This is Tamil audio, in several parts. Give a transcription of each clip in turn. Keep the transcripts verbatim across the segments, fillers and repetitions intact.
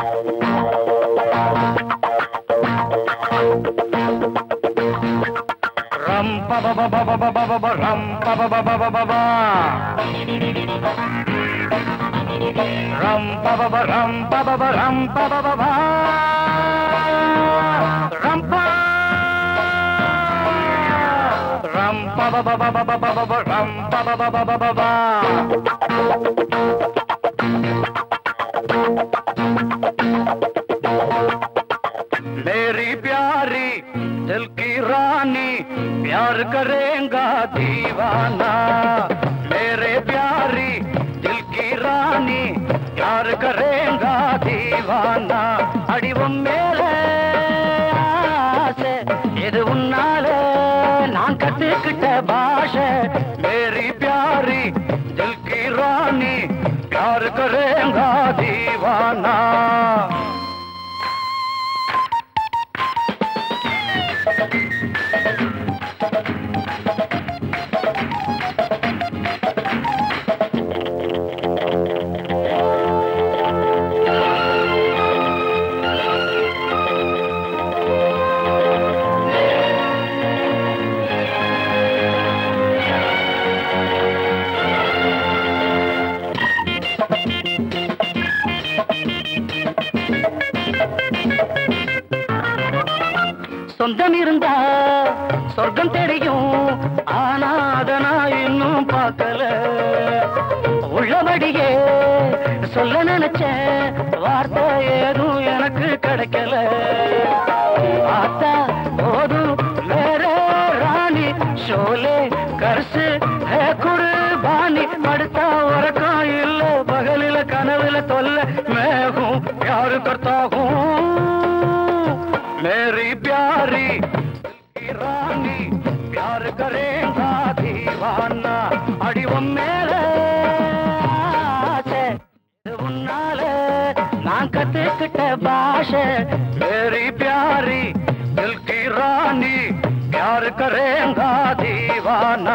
मेरी प्यारी दिल की रानी प्यार करेगा दीवाना मेरे प्यारी दिल की रानी प्यार करेगा दीवाना अडिवम मेले आसे इदु उन्नाले नान कत्तुकिट्ट भाषे मेरी प्यारी दिल की रानी प्यार करेगा दीवाना சொந்தம் இருந்தா சொர்க்கம் தெரியும் ஆனா அத நான் இன்னும் பார்க்கல உள்ளபடியே சொல்ல நினைச்ச வார்த்தை ஏதும் எனக்கு கிடைக்கல ஆத்தா போதும் வேற ராணி ஷோலே கர்சு ஹே குர்பானி படுத்தா உறக்கம் இல்ல பகலில கனவுல தொல்ல மேகும் யாரு கர்த்தாகும் मेरी प्यारी रानी प्यार करेगा दीवाना अडिवम मेले आसे उन्नाले नान कत्तुकिट्ट भाषे मेरी प्यारी दिल की रानी प्यार करेगा दीवाना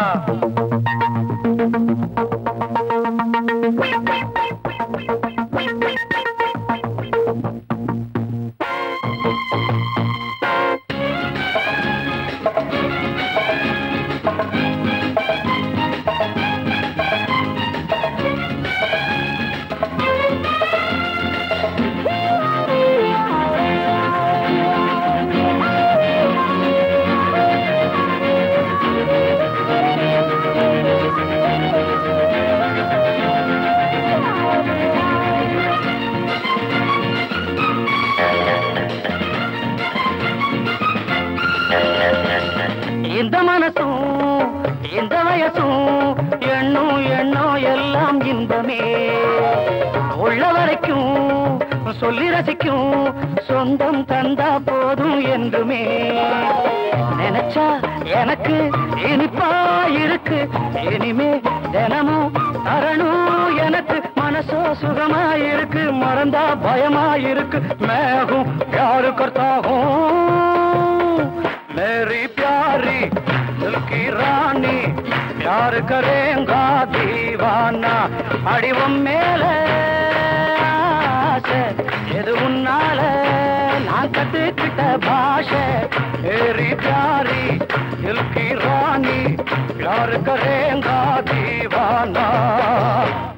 இந்த மனசும் இந்த வயசும் எண்ணும் எண்ணம் எல்லாம் இன்பமே உள்ள வரைக்கும் சொல்லி ரசிக்கும் சொந்தம் தந்தா போதும் என்றுமே நினைச்சா எனக்கு இனிப்பா இருக்கு இனிமே தினமும் தரணும் எனக்கு மனசோ சுகமா இருக்கு மறந்தா பயமா இருக்கு மேகும் யாரு கர்த்தாகும் मेरी प्यारी दिल की रानी प्यार करेगा दीवाना अडिवम मेले आसे इदु उन्नाले नान कत्तुकिट्ट भाषे मेरी प्यारी दिल की रानी प्यार करेगा दीवाना